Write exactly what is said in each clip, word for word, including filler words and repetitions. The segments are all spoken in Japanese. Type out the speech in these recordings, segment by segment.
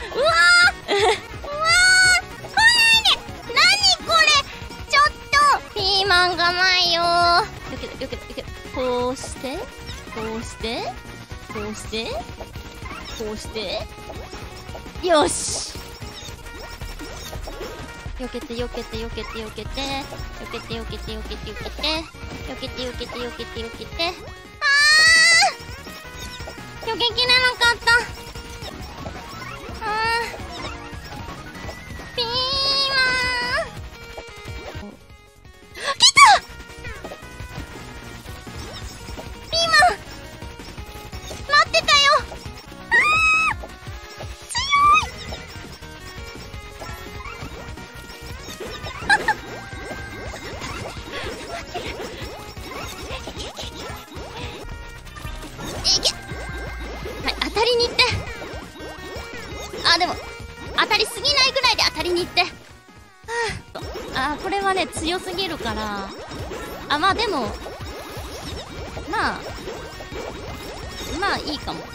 うわーうわー来ないで。何これ。ちょっとピーマンがないよー。よけたよけたよけた。こうしてこうしてこうしてこうしてよし。よけてよけてよけてよけてよけてよけてよけてよけてよけてよけてよけてよけて。あーよけきれなかった。あーピーマン来た。ピーマン待ってたよ。あー強い。いけ。はい、当たりに行って。あ、でも当たりすぎないぐらいで当たりに行って。はあ、あ、これはね強すぎるから。あ、まあでもまあまあいいかも。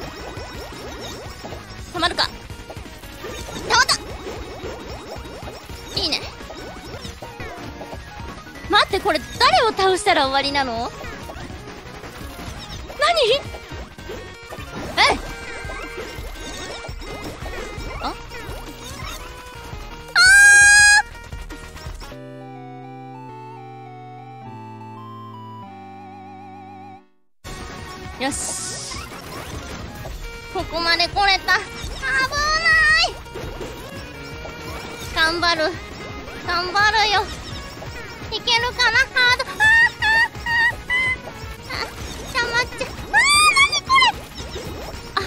たまるか。たまった。いいね。待って、これ誰を倒したら終わりなの？何？え？あ？あー！よし。ここまで来れた。危ない。頑張る。頑張るよ。いけるかな？ハード。あーあーあーあー。たまっちゃう。あー、なにこれ。あ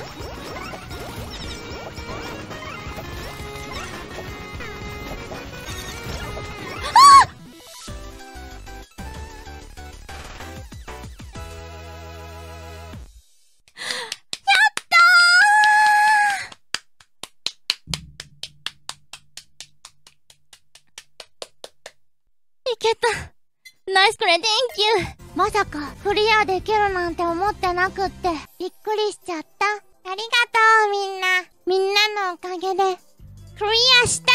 あー。いけた。ナイスプレイ、Thank you。まさかクリアできるなんて思ってなくってびっくりしちゃった。ありがとうみんな。みんなのおかげでクリアした。